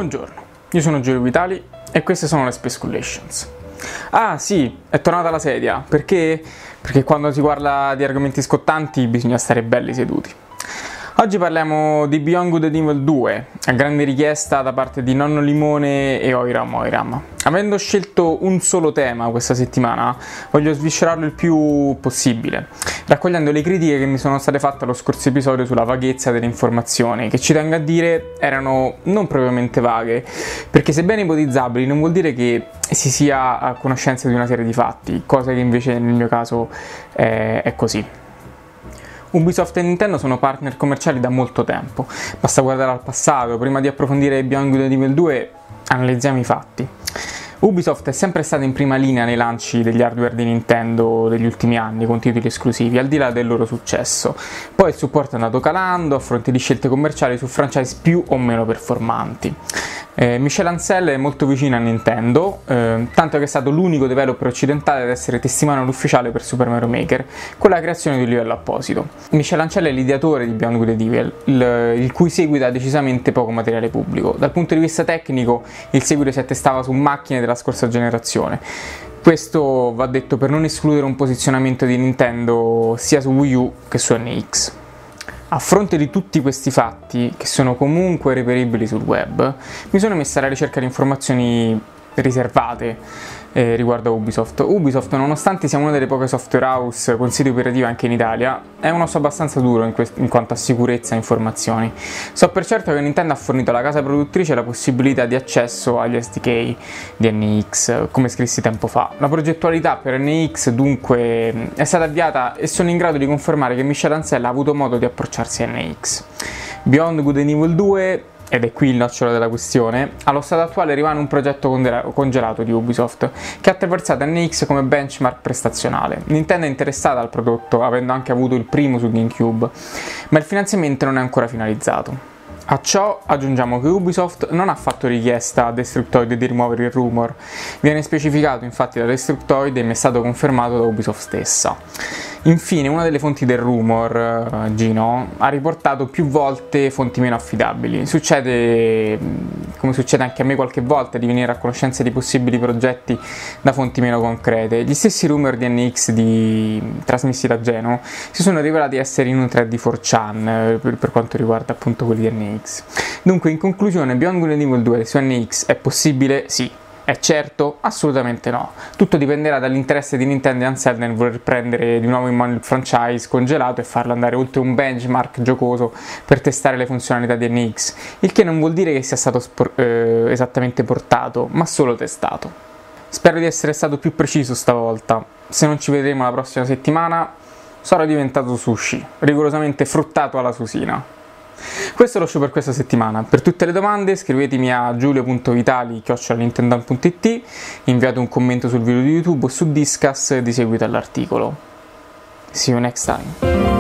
Buongiorno, io sono Giulio Vitali e queste sono le Speculations. Ah sì, è tornata la sedia, perché? Perché quando si parla di argomenti scottanti bisogna stare belli seduti. Oggi parliamo di Beyond Good and Evil 2, a grande richiesta da parte di Nonno Limone e Oiram. Avendo scelto un solo tema questa settimana, voglio sviscerarlo il più possibile, raccogliendo le critiche che mi sono state fatte allo scorso episodio sulla vaghezza delle informazioni, che ci tengo a dire erano non propriamente vaghe, perché sebbene ipotizzabili non vuol dire che si sia a conoscenza di una serie di fatti, cosa che invece nel mio caso è così. Ubisoft e Nintendo sono partner commerciali da molto tempo, basta guardare al passato. Prima di approfondire Beyond Good and Evil 2 analizziamo i fatti. Ubisoft è sempre stata in prima linea nei lanci degli hardware di Nintendo degli ultimi anni con titoli esclusivi, al di là del loro successo. Poi il supporto è andato calando a fronte di scelte commerciali su franchise più o meno performanti. Michel Ancel è molto vicino a Nintendo, tanto che è stato l'unico developer occidentale ad essere testimone ufficiale per Super Mario Maker, con la creazione di un livello apposito. Michel Ancel è l'ideatore di Beyond Good and Evil, il cui seguito ha decisamente poco materiale pubblico. Dal punto di vista tecnico, il seguito si attestava su macchine della scorsa generazione. Questo va detto per non escludere un posizionamento di Nintendo sia su Wii U che su NX. A fronte di tutti questi fatti, che sono comunque reperibili sul web, mi sono messa alla ricerca di informazioni riservate riguardo a Ubisoft. Ubisoft, nonostante sia una delle poche software house con siti operativi anche in Italia, è un osso abbastanza duro in quanto a sicurezza e informazioni. So per certo che Nintendo ha fornito alla casa produttrice la possibilità di accesso agli SDK di NX, come scrissi tempo fa. La progettualità per NX dunque è stata avviata e sono in grado di confermare che Michel Ancel ha avuto modo di approcciarsi a NX. Beyond Good and Evil 2, ed è qui il nocciolo della questione, allo stato attuale rimane un progetto congelato di Ubisoft, che ha attraversato NX come benchmark prestazionale. Nintendo è interessata al prodotto, avendo anche avuto il primo su GameCube, ma il finanziamento non è ancora finalizzato. A ciò aggiungiamo che Ubisoft non ha fatto richiesta a Destructoid di rimuovere il rumor. Viene specificato infatti da Destructoid e mi è stato confermato da Ubisoft stessa. Infine, una delle fonti del rumor, Gino, ha riportato più volte fonti meno affidabili. Succede, come succede anche a me qualche volta, di venire a conoscenza di possibili progetti da fonti meno concrete. Gli stessi rumor di NX trasmessi da Geno si sono rivelati essere in un thread di 4chan per quanto riguarda appunto quelli di NX. Dunque, in conclusione, Beyond Good and Evil 2 su NX è possibile? Sì. È certo? Assolutamente no. Tutto dipenderà dall'interesse di Nintendo e Ancel nel voler prendere di nuovo in mano il franchise congelato e farlo andare oltre un benchmark giocoso per testare le funzionalità di NX, il che non vuol dire che sia stato esattamente portato, ma solo testato. Spero di essere stato più preciso stavolta. Se non ci vedremo la prossima settimana, sarò diventato sushi, rigorosamente fruttato alla susina. Questo è lo show per questa settimana. Per tutte le domande scrivetemi a giulio.vitali@nintendo.it, inviate un commento sul video di YouTube o su Discuss di seguito all'articolo. See you next time.